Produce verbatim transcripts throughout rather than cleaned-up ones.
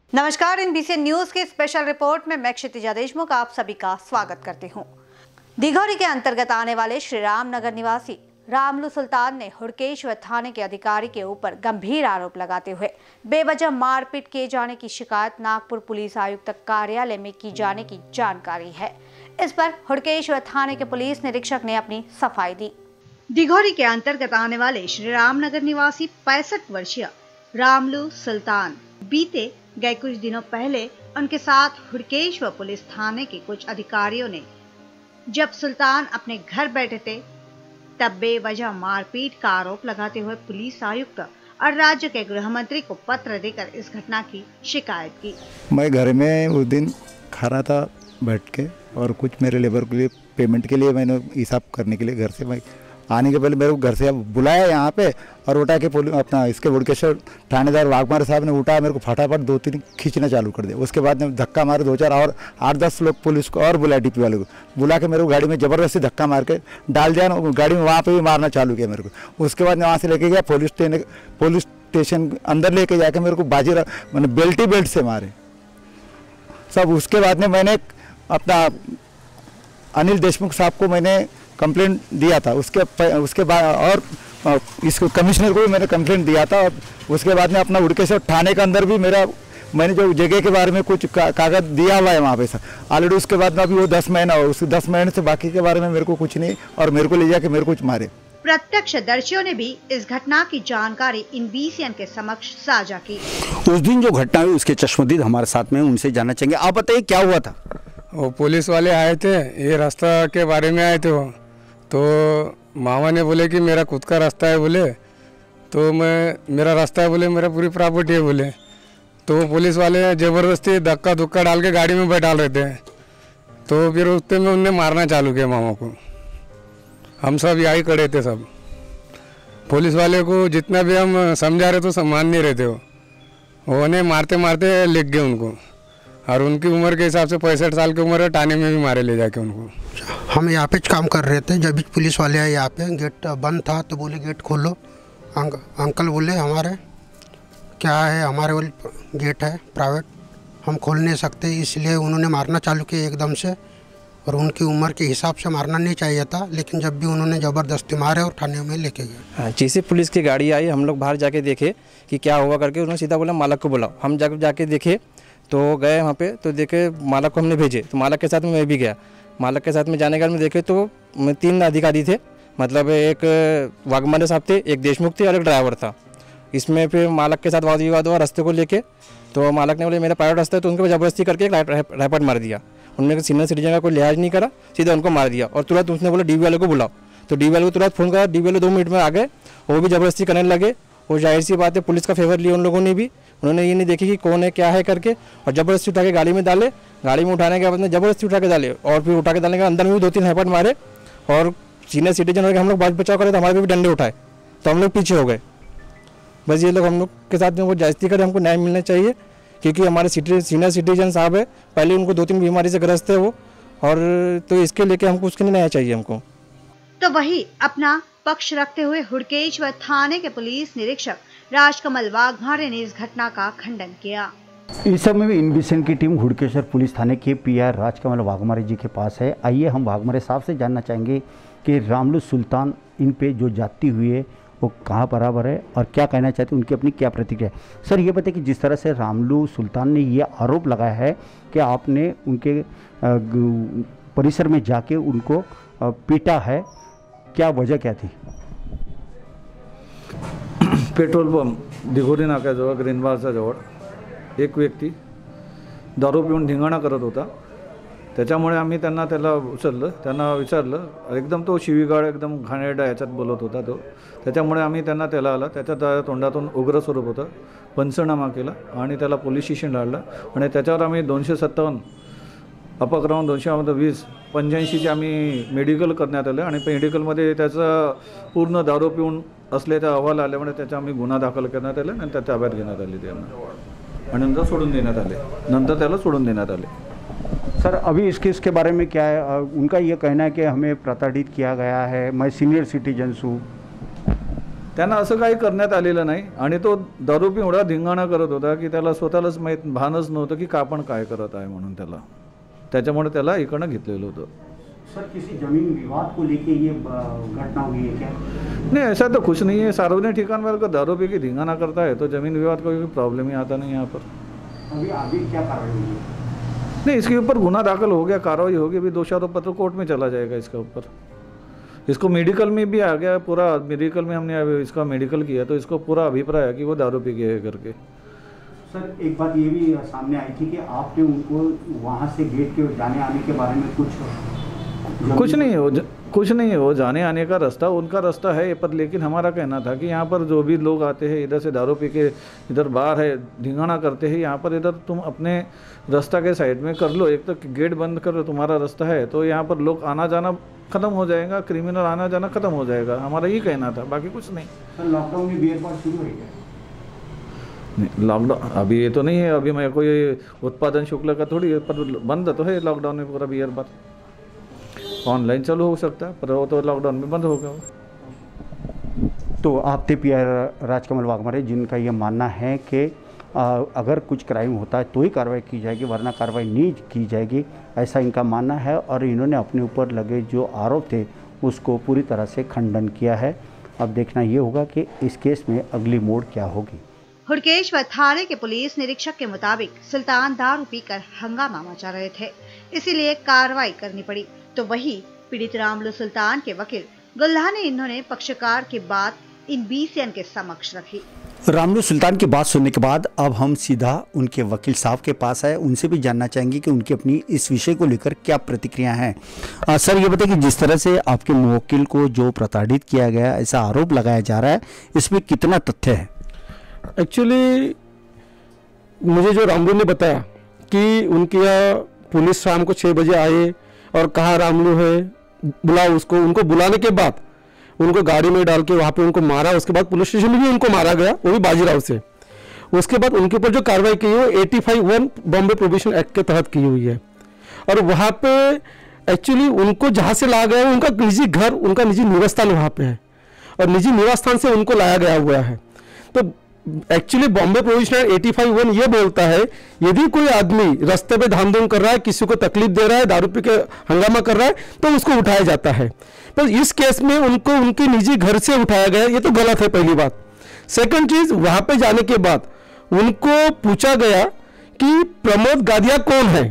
नमस्कार, NBC news की special report में मैं क्षितिजा देशमुख आप सभी का स्वागत करती हूं। दिघौरी के अंतर्गत आने वाले श्री राम नगर निवासी रामलू सुल्तान ने हुड़केश्वर थाने के अधिकारी के ऊपर गंभीर आरोप लगाते हुए बेवजह मारपीट किए जाने की शिकायत नागपुर पुलिस आयुक्त कार्यालय में की जाने की जानकारी है। इस पर हुड़केश्वर थाने के पुलिस निरीक्षक ने अपनी सफाई दी। दिघौरी के अंतर्गत आने वाले श्री राम नगर निवासी पैंसठ वर्षीय रामलू सुल्तान बीते गए कुछ दिनों पहले उनके साथ हुड़केश्वर पुलिस थाने के कुछ अधिकारियों ने जब सुल्तान अपने घर बैठे थे तब बेवजह मारपीट का आरोप लगाते हुए पुलिस आयुक्त और राज्य के गृह मंत्री को पत्र देकर इस घटना की शिकायत की। मैं घर में उस दिन खा रहा था बैठ के और कुछ मेरे लेबर के लिए पेमेंट के लिए मैंने हिसाब करने के लिए घर से मैं आने के पहले मेरे को घर से बुलाया यहाँ पे और उठा के पुलिस अपना इसके हुड़केश्वर थानेदार वाघमारे साहब ने उठाया, मेरे को फटाफट दो तीन खींचना चालू कर दिया। उसके बाद में धक्का मारे दो चार और आठ दस लोग पुलिस को और बुलाया, डीपी वाले को बुला के मेरे को गाड़ी में ज़बरदस्ती धक्का मार के डाल दिया। गाड़ी में वहाँ पर भी मारना चालू किया मेरे को। उसके बाद में वहाँ से लेके गया पुलिस स्टेशन पुलिस स्टेशन अंदर लेके जाके मेरे को बाजी मैंने बेल्ट ही बेल्ट से मारे सब। उसके बाद में मैंने अपना अनिल देशमुख साहब को मैंने कंप्लेंट दिया था। उसके उसके बाद और इसको कमिश्नर को भी मैंने कंप्लेंट दिया था। और उसके बाद में अपना हुड़केश्वर थाने के अंदर भी मेरा मैंने जो जगह के बारे में कुछ का, कागज दिया हुआ है वहाँ पे सर ऑलरेडी। उसके बाद में अभी वो दस महीना हो उस दस महीने से बाकी के बारे में मेरे को कुछ नहीं और मेरे को ले जाके मेरे को कुछ मारे। प्रत्यक्षदर्शियों ने भी इस घटना की जानकारी एनबीसी के समक्ष साझा की। उस दिन जो घटना हुई उसके चश्मदीद हमारे साथ में, उनसे जानना चाहेंगे। आप बताइए क्या हुआ था? वो पुलिस वाले आए थे, ये रास्ता के बारे में आए थे वो, तो मामा ने बोले कि मेरा खुद का रास्ता है बोले, तो मैं मेरा रास्ता है बोले, मेरा पूरी प्रॉपर्टी है बोले। तो पुलिस वाले ज़बरदस्ती धक्का धुक्का डाल के गाड़ी में बैठा रहे थे। तो फिर उससे में उनने मारना चालू किया मामा को। हम सब यही खड़े थे सब। पुलिस वाले को जितना भी हम समझा रहे तो सम्मान नहीं रहे थे वो वो उन्हें मारते मारते लिख गए उनको। और उनकी उम्र के हिसाब से पैंसठ साल की उम्र है, थाने में भी मारे ले जाके उनको। हम यहाँ पे काम कर रहे थे, जब भी पुलिस वाले आए यहाँ पे, गेट बंद था तो बोले गेट खोलो। अंक, अंकल बोले हमारे क्या है, हमारे वो गेट है प्राइवेट, हम खोल नहीं सकते, इसलिए उन्होंने मारना चालू किया एकदम से। और उनकी उम्र के हिसाब से मारना नहीं चाहिए था, लेकिन जब भी उन्होंने ज़बरदस्ती मारे और थाने में लेके गए। जैसे पुलिस की गाड़ी आई, हम लोग बाहर जाके देखे कि क्या हुआ करके, उन्होंने सीधा बोला मालक को बुलाओ। हम जब जाके देखे तो गए वहाँ पे, तो देखे मालक को हमने भेजे, तो मालक के साथ में मैं भी गया। मालक के साथ में जाने के बाद में देखे तो तीन अधिकारी थे, मतलब एक वाघमारे साहब थे, एक देशमुख थे और एक ड्राइवर था। इसमें फिर मालक के साथ वाद विवाद हुआ रास्ते को लेके। तो मालक ने बोले मेरा प्राइवेट रास्ता है, तो उनको ज़बरदस्ती करके एक रैपट मार दिया। उन्होंने सीनियर सिटीजन का कोई लिहाज नहीं करा, सीधा उनको मार दिया। और तुरंत उसने बोला डीबी वाले को बुलाओ, तो डीबी वाले को तुरंत फ़ोन करा। डीबी वाले दो मिनट में आ गए, वो भी ज़बरदस्ती करने लगे। और जाहिर सी बात है पुलिस का फेवर लिया उन लोगों ने भी। उन्होंने ये नहीं देखी कि कौन है क्या है करके, और ज़बरदस्ती उठा के गाड़ी में डाले। गाड़ी में उठाने के बाद में ज़बरदस्ती उठा के डाले, और फिर उठा के डालने के अंदर में भी दो तीन हैपट मारे। और सीनियर सिटीजन होकर हम लोग बात बचाव करे तो हमारे भी डंडे उठाए, तो हम लोग पीछे हो गए। बस ये लोग हम लोग के साथ में वो जायज़ती करे, हमको न्याय मिलना चाहिए, क्योंकि हमारे सिटी सीनियर सिटीजन साहब है, पहले उनको दो तीन बीमारी से ग्रस्त है वो, और तो इसके लेके हमको उसके लिए न्याय चाहिए हमको। तो वही अपना पक्ष रखते हुए हुड़केश्वर थाने के पुलिस निरीक्षक राजकमल वाघमारे ने इस घटना का खंडन किया। इस समय में एनबीसी की टीम हुड़केश्वर पुलिस थाने के पीआई राजकमल वाघमारे जी के पास है। आइए हम वाघमारे साहब से जानना चाहेंगे कि रामलू सुल्तान इन पे जो जाती हुई है वो कहाँ बराबर है और क्या कहना चाहते हैं, उनकी अपनी क्या प्रतिक्रिया है। सर ये बताइए कि जिस तरह से रामलू सुल्तान ने ये आरोप लगाया है कि आपने उनके परिसर में जाके उनको पीटा है, क्या वजह क्या थी? पेट्रोल पंप दिघोरी नाक्याजवळ ग्रीन बारच्या जवळ एक व्यक्ती दारू पिऊन धिंगाणा करत होता। त्याच्यामुळे आम्ही त्यांना त्याला उचललं, त्यांना विचारलं, एकदम तो शिवीगाळ एकदम घाणेरडा याच्यात बोलत होता तो। त्याच्यामुळे आम्ही त्यांना त्याला आला, त्याच्या तोंडातून उग्र स्वरूप होतं, पंचनामा केला आणि त्याला पोलीस स्टेशन आणलं। आणि त्याच्यावर आम्ही दोनशे सत्तावन्न अपक्रमांक दोनशे वीस पंच्याऐंशीचे आम्ही मेडिकल करण्यात आलं आणि मेडिकलमध्ये त्याचा पूर्ण दारू पिऊन असल्याचा अहवाल आल्यामुळे त्याचा आम्ही गुन्हा दाखल करण्यात आला आणि त्या ताब्यात घेण्यात आली त्यांना आणि नंतर सोडून देण्यात आले नंतर त्याला सोडून देण्यात आले। सर अभी इस केस के बारे में क्या है? उनका ये कहना है कि हमें प्रताड़ित किया गया है, मैं सीनियर सिटीजन हूँ। त्यांना असं काही करण्यात आलेलं नाही आणि तो दारू पिऊन एवढा धिंगाणा करत होता की त्याला स्वतःलाच माहीत भानच नव्हतं की का आपण काय करत आहे म्हणून त्याला, त्याच्यामुळे त्याला इकडनं घेतलेलं होतं. सर किसी जमीन विवाद को लेके ये घटना हुई है क्या? नहीं, ऐसा तो कुछ नहीं है. सार्वजनिक ठिकान पर अगर दारू पी के धिंगाना करता है तो जमीन विवाद का कोई प्रॉब्लम ही आता नहीं यहाँ पर. अभी आगे क्या कार्रवाई हुई है? नहीं, इसके ऊपर गुना दाखिल हो गया, कार्रवाई होगी, अभी दोषारोप पत्र कोर्ट में चला जाएगा इसके ऊपर. इसको मेडिकल में भी आ गया पूरा, मेडिकल में हमने इसका मेडिकल किया तो इसको पूरा अभिप्राय है कि वो दारू पी गए करके. सर एक बात ये भी सामने आई थी कि आपने उनको वहाँ से गेट के जाने आने के बारे में कुछ कुछ नहीं है वो कुछ नहीं है वो जाने आने का रास्ता उनका रास्ता है, पर लेकिन हमारा कहना था कि यहाँ पर जो भी लोग आते हैं इधर से दारू पी के इधर बाहर है धिंगाना करते हैं, यहाँ पर इधर तुम अपने रास्ता के साइड में कर लो, एक तो गेट बंद कर लो, तुम्हारा रास्ता है तो यहाँ पर लोग आना जाना ख़त्म हो जाएगा, क्रिमिनल आना जाना ख़त्म हो जाएगा. हमारा ये कहना था, बाकी कुछ नहीं. सर लॉकडाउन में बियर बार शुरू है क्या? नहीं, लॉकडाउन अभी ये तो नहीं है, अभी मैं कोई उत्पादन शुल्क का थोड़ी है, पर बंद तो है लॉकडाउन में पूरा बियर बार. ऑनलाइन चालू हो सकता है पर वो तो लॉकडाउन में बंद हो गया. तो आप थे पी आर राजकमल वाघमारे, जिनका ये मानना है कि अगर कुछ क्राइम होता है तो ही कार्रवाई की जाएगी, वरना कार्रवाई नहीं की जाएगी, ऐसा इनका मानना है. और इन्होंने अपने ऊपर लगे जो आरोप थे उसको पूरी तरह से खंडन किया है. अब देखना ये होगा कि इस केस में अगली मोड़ क्या होगी. हुड़केश्वर थाने के पुलिस निरीक्षक के मुताबिक सुल्तान दारू पीकर हंगामा मचा रहे थे, इसीलिए कार्रवाई करनी पड़ी. तो वही पीड़ित रामलू सुल्तान के वकील गुल्हा ने इन्होंने पक्षकार की बात इन बीसीएन के समक्ष रखी. रामलू सुल्तान की बात सुनने के बाद अब हम सीधा उनके वकील साहब के पास आए, उनसे भी जानना चाहेंगे कि उनकी अपनी इस विषय को लेकर क्या प्रतिक्रिया है. आ, सर ये बताइए कि जिस तरह से आपके मुवक्किल को जो प्रताड़ित किया गया, ऐसा आरोप लगाया जा रहा है, इसमें कितना तथ्य है? एक्चुअली मुझे जो रामलू ने बताया कि उनके यहाँ पुलिस शाम को छः बजे आए और कहा रामलू है बुलाओ उसको, उनको बुलाने के बाद उनको गाड़ी में डाल के वहाँ पे उनको मारा. उसके बाद पुलिस स्टेशन में भी उनको मारा गया, वो भी बाजीराव से. उसके बाद उनके ऊपर जो कार्रवाई की है वो eighty five one Bombay prohibition act के तहत की हुई है. और वहाँ पे एक्चुअली उनको जहाँ से लाया गया है उनका निजी घर, उनका निजी निवास स्थान वहाँ पे है और निजी निवास स्थान से उनको लाया गया हुआ है. तो actually Bombay prohibition eighty five one ये बोलता है यदि कोई आदमी रास्ते पे धाम धूम कर रहा है, किसी को तकलीफ दे रहा है, दारू पी के हंगामा कर रहा है तो उसको उठाया जाता है. पर इस केस में उनको उनके निजी घर से उठाया गया, ये तो गलत है पहली बात. सेकंड चीज, वहां पे जाने के बाद उनको पूछा गया कि प्रमोद गादिया कौन है.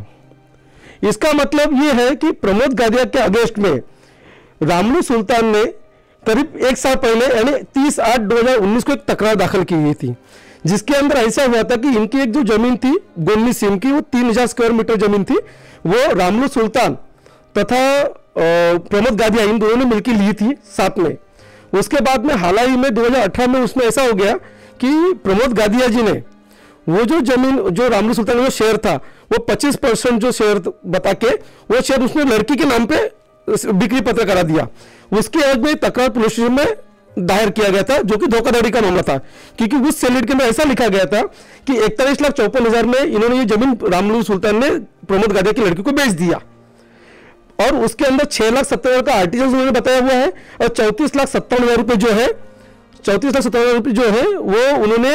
इसका मतलब ये है कि प्रमोद गादिया के अगेंस्ट में रामलू सुल्तान ने करीब एक साल पहले यानी तीस आठ दो हजार उन्नीस को एक तकरार दाखिल की गई थी, जिसके अंदर ऐसा हुआ था कि इनकी एक जो जमीन थी गोन्नी सिम की, वो तीन हजार स्क्वायर मीटर जमीन थी, वो रामलू सुल्तान तथा प्रमोद गादिया इन दोनों ने मिलकर ली थी साथ में. उसके बाद में हाल ही में दो हजार अठारह में उसमें ऐसा हो गया कि प्रमोद गादिया जी ने वो जो जमीन जो रामलू सुल्तान का शेयर था वो पच्चीस परसेंट जो शेयर बता के वो शेयर उसने लड़की के नाम पे बिक्री पत्र करा दिया. उसके एवज में तकरार पुलिस स्टेशन में दायर किया गया था, जो कि धोखाधड़ी का मामला था, क्योंकि उस सेलेट के अंदर ऐसा लिखा गया था कि इकतालीस लाख चौपन हजार में इन्होंने ये जमीन रामलू सुल्तान ने प्रमोद गादिया की लड़की को बेच दिया और उसके अंदर छह लाख सत्तर हजार का आर्टिजन उन्होंने बताया हुआ है और चौतीस लाख सत्तावन हजार रुपए जो है चौतीस लाख सत्तावन हजार रुपए जो है वो उन्होंने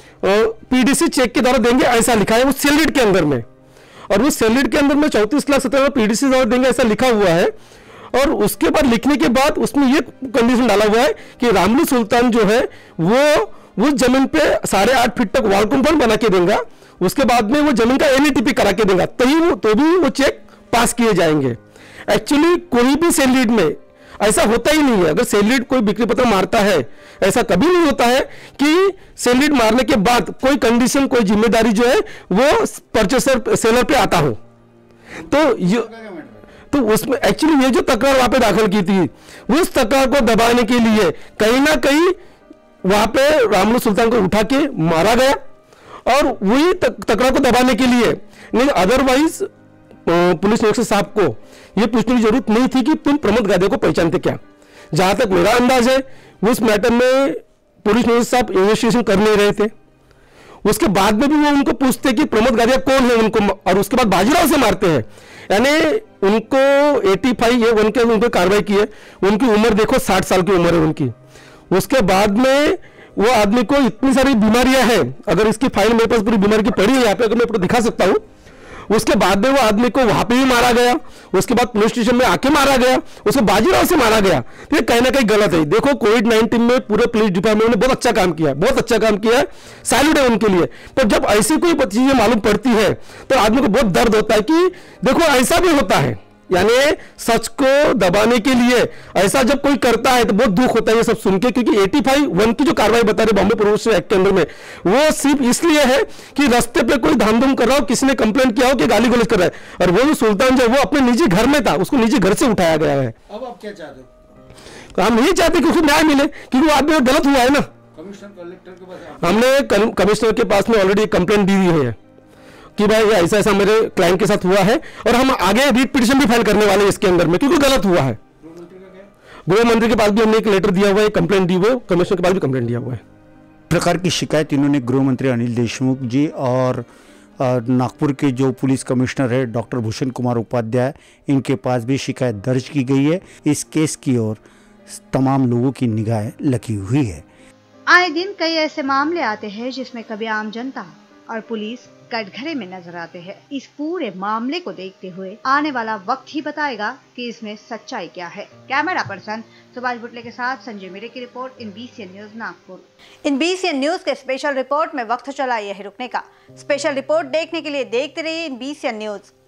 पीडीसी चेक के द्वारा देंगे, ऐसा लिखा है उस सेलेट के अंदर में. और उस सेलेट के अंदर में चौतीस लाख सत्तावन पीडीसी द्वारा देंगे ऐसा लिखा हुआ है. और उसके बाद लिखने के बाद उसमें ये कंडीशन डाला हुआ है कि रामलू सुल्तान जो है वो उस जमीन पे साढ़े आठ फीट तक वॉल कंपाउंड बना के देगा, उसके बाद में वो जमीन का एनईटीपी करा के देगा, तभी वो तो भी वो चेक पास किए जाएंगे. एक्चुअली कोई भी सेल में ऐसा होता ही नहीं है. अगर सेल कोई बिक्री पत्र मारता है, ऐसा कभी नहीं होता है कि सेल मारने के बाद कोई कंडीशन कोई जिम्मेदारी जो है वो परचेसर सेलर पे आता हो. तो ये तो उसमें एक्चुअली ये जो तकरार वहां पे दाखिल की थी, उस तकरार को दबाने के लिए कहीं ना कहीं वहां पे रामलू सुल्तान को उठा के मारा गया और वही तकरार को दबाने के लिए. नहीं अदरवाइज पुलिस निरीक्षक साहब को ये पूछने की जरूरत नहीं थी कि तुम प्रमोद गादिया को पहचानते क्या. जहां तक मेरा अंदाज है उस मैटर में पुलिस निरीक्षक साहब इन्वेस्टिगेशन कर नहीं रहे थे. उसके बाद में भी वो उनको पूछते कि प्रमोद गादिया कौन है उनको, और उसके बाद बाजीराव से मारते हैं. यानी उनको पचासी ये वन के उनको कार्रवाई की है. उनकी उम्र देखो साठ साल की उम्र है उनकी. उसके बाद में वो आदमी को इतनी सारी बीमारियां हैं, अगर इसकी फाइल मेरे पास पूरी बीमारी की पड़ी है यहाँ पे, अगर मैं पूरा दिखा सकता हूँ। उसके बाद में वो आदमी को वहां पे भी मारा गया, उसके बाद पुलिस स्टेशन में आके मारा गया, उसको बाजीराव से मारा गया। तो ये कहीं ना कहीं गलत है। देखो कोविड नाइन्टीन में पूरे पुलिस डिपार्टमेंट ने बहुत अच्छा काम किया, बहुत अच्छा काम किया है, सैल्यूट है उनके लिए। पर जब ऐसी कोई चीजें मालूम पड़ती है तो आदमी को बहुत दर्द होता है कि देखो ऐसा भी होता है, यानी सच को दबाने के लिए ऐसा जब कोई करता है तो बहुत दुख होता है ये सब सुन के। क्योंकि पचासी वन की जो कार्रवाई बता रहे बॉम्बे प्रोहिबिशन एक्ट के अंदर में, वो सिर्फ इसलिए है कि रास्ते पे कोई धामधूम कर रहा हो, किसी ने कंप्लेंट किया हो कि गाली गलौज कर रहा है, और वो जो सुल्तान जो वो अपने निजी घर में था, उसको निजी घर से उठाया गया है। अब आप क्या चाहते हो? हम यही चाहते कि उसको न्याय मिले, क्योंकि वो आदमी गलत हुआ है ना। कमिश्नर कलेक्टर के पास हमने कमिश्नर के पास में ऑलरेडी कंप्लेंट दी हुई है कि भाई ये ऐसा ऐसा मेरे क्लाइंट के साथ हुआ है, और हम आगे रीट पिटीशन भी फाइल करने वाले हैं इसके अंदर में, क्योंकि गलत हुआ है। गृह मंत्री के पास भी हमने एक लेटर दिया हुआ है, कंप्लेंट दी हुई है, कमिश्नर के पास भी कंप्लेंट दिया हुआ है। प्रकार की शिकायत इन्होंने गृह मंत्री अनिल देशमुख जी और नागपुर के जो पुलिस कमिश्नर है डॉक्टर भूषण कुमार उपाध्याय, इनके पास भी शिकायत दर्ज की गई है। इस केस की ओर तमाम लोगों की निगाहें लगी हुई है। आए दिन कई ऐसे मामले आते हैं जिसमें कभी आम जनता और पुलिस कटघरे में नजर आते हैं। इस पूरे मामले को देखते हुए आने वाला वक्त ही बताएगा कि इसमें सच्चाई क्या है। कैमरा पर्सन सुभाष बुटले के साथ संजय मेरे की report in BCN news Nagpur. In BCN news के स्पेशल रिपोर्ट में वक्त चला यह रुकने का। स्पेशल रिपोर्ट देखने के लिए देखते रहिए इन बीसीएन न्यूज।